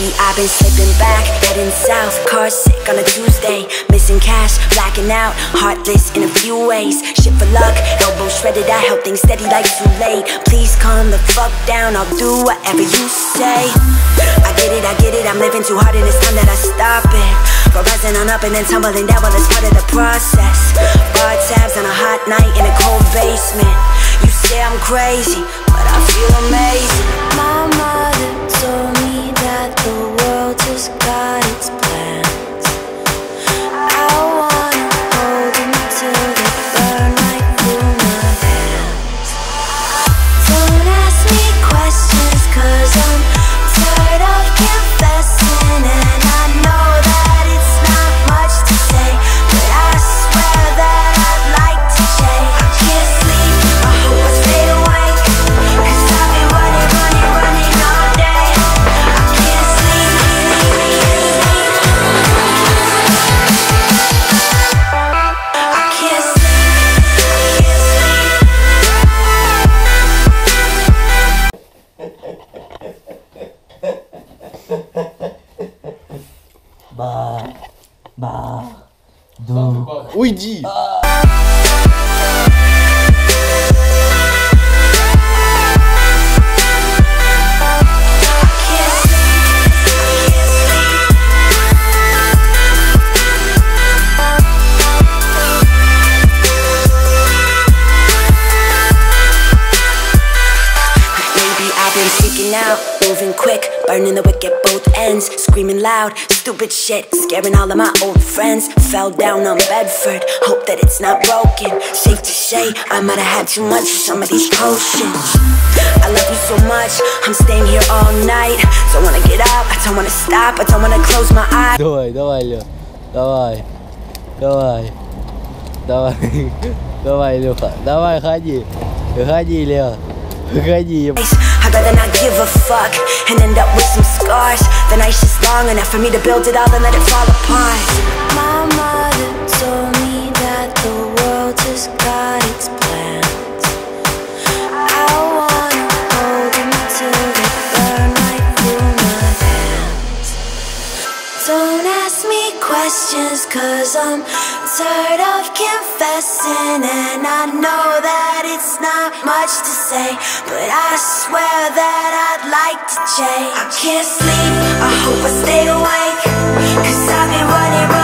Lately I've been slipping back, heading south, car sick on a Tuesday, missing cash, blacking out, heartless in a few ways. Shit for luck, elbow shredded, I held things steady like too late. Please calm the fuck down, I'll do whatever you say. I get it, I'm living too hard and it's time that I stop it. For rising on up and then tumbling down, well it's part of the process. Bar tabs on a hot night in a cold basement. You say I'm crazy, but I feel amazing. My mother told me that the world just got its plans. I wanna hold them till they burn right through my hands. Don't ask me questions, cause I'm tired of confessing. And I know that it's not much to say, but I swear that I'd like to change. I can't sleep, I hope I stay awake, cause I've been running all day. I can't sleep, I can't sleep. Уйди! Out, moving quick, burning the wick at both ends, screaming loud, stupid shit, scaring all of my old friends. Fell down on Bedford, hope that it's not broken. Safe to say, I might have had too much of some of these potions. I love you so much, I'm staying here all night. Don't wanna get up, I don't wanna stop, I don't wanna close my eyes. Давай, Лё, давай, Лёха, давай, ходи, Лё, ходи. I'd rather not give a fuck and end up with some scars. The night's just long enough for me to build it all and let it fall apart. My mother told me that the world just got its plans. I wanna hold them till they burn right through my hands. Don't ask me questions, cause I'm tired of confessing. And I know that it's not much to say, but I swear that I'd like to change. I can't sleep, I hope I stay awake, cause I've been running